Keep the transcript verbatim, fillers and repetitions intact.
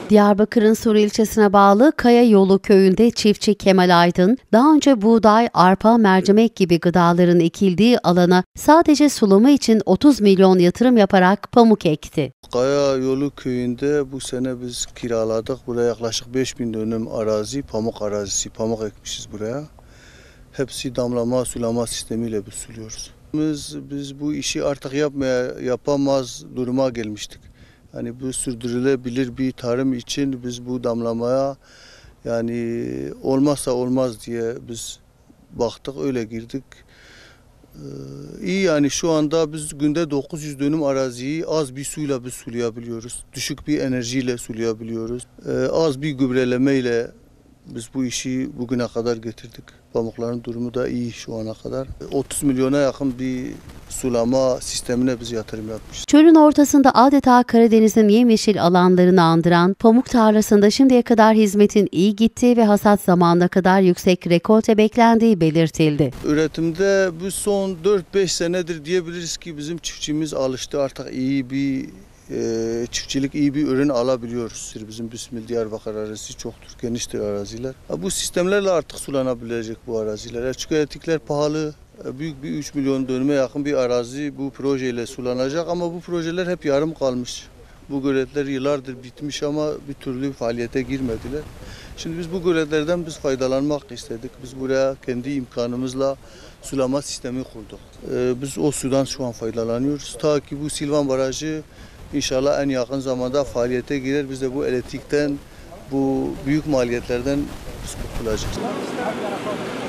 Diyarbakır'ın Sur ilçesine bağlı Kaya Yolu köyünde çiftçi Kemal Aydın, daha önce buğday, arpa, mercimek gibi gıdaların ekildiği alana sadece sulama için otuz milyon yatırım yaparak pamuk ekti. Kaya Yolu köyünde bu sene biz kiraladık. Buraya yaklaşık beş bin dönüm arazi, pamuk arazisi, pamuk ekmişiz buraya. Hepsi damlama, sulama sistemiyle biz suluyoruz. Biz, biz bu işi artık yapmaya, yapamaz duruma gelmiştik. Yani bu sürdürülebilir bir tarım için biz bu damlamaya yani olmazsa olmaz diye biz baktık, öyle girdik. Ee, iyi yani şu anda biz günde dokuz yüz dönüm araziyi az bir suyla biz sulayabiliyoruz. Düşük bir enerjiyle sulayabiliyoruz. Ee, az bir gübrelemeyle biz bu işi bugüne kadar getirdik. Pamukların durumu da iyi şu ana kadar. otuz milyona yakın bir sulama sistemine biz yatırım yapmışız. Çölün ortasında adeta Karadeniz'in yemyeşil alanlarını andıran pamuk tarlasında şimdiye kadar hizmetin iyi gittiği ve hasat zamanına kadar yüksek rekolte beklendiği belirtildi. Üretimde bu son dört beş senedir diyebiliriz ki bizim çiftçimiz alıştı, artık iyi bir e, çiftçilik, iyi bir ürün alabiliyoruz. Bizim Bismil Diyarbakır arazisi çoktur, geniştir araziler. Bu sistemlerle artık sulanabilecek bu araziler. Çünkü etikler pahalı. Büyük bir üç milyon dönüme yakın bir arazi bu projeyle sulanacak ama bu projeler hep yarım kalmış. Bu göletler yıllardır bitmiş ama bir türlü faaliyete girmediler. Şimdi biz bu göletlerden biz faydalanmak istedik. Biz buraya kendi imkanımızla sulama sistemi kurduk. Ee, biz o sudan şu an faydalanıyoruz. Ta ki bu Silvan Barajı inşallah en yakın zamanda faaliyete girer. Biz de bu elektrikten, bu büyük maliyetlerden biz kurtulacağız.